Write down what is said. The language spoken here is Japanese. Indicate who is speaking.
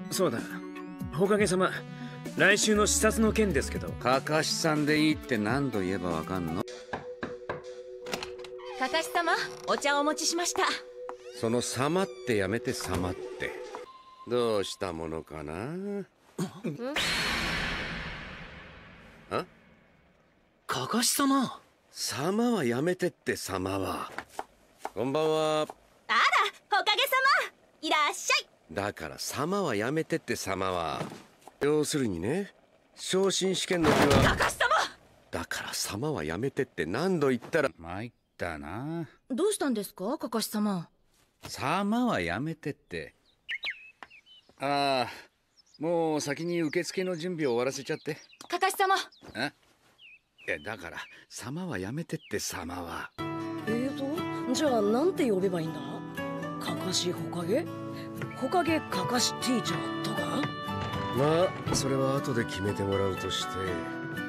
Speaker 1: そうだ、おかげさま。来週の視察の件ですけど。
Speaker 2: かかしさんでいいって何度言えばわかんの？
Speaker 3: かかし様、お茶をお持ちしました。
Speaker 4: その様ってやめて様って。どうしたものかな。あ？
Speaker 5: かかし様。
Speaker 4: 様はやめてって様は。こんばんは。
Speaker 3: あら、おかげさま。いらっしゃい。
Speaker 4: だから様はやめてって様は。要するにね、昇進試験の日は。
Speaker 3: かかし様。
Speaker 4: だから様はやめてって何度言ったら。
Speaker 2: 参ったな。
Speaker 3: どうしたんですか、かかし様。
Speaker 2: 様はやめてって。ああ、もう先に受付の準備を終わらせちゃって。
Speaker 3: かかし様。
Speaker 2: え？いやだから様はやめてって様は。
Speaker 6: じゃあなんて呼べばいいんだ？かかしほかげ？ほかげかかしティーチャーとか？
Speaker 4: まあそれは後で決めてもらうとして、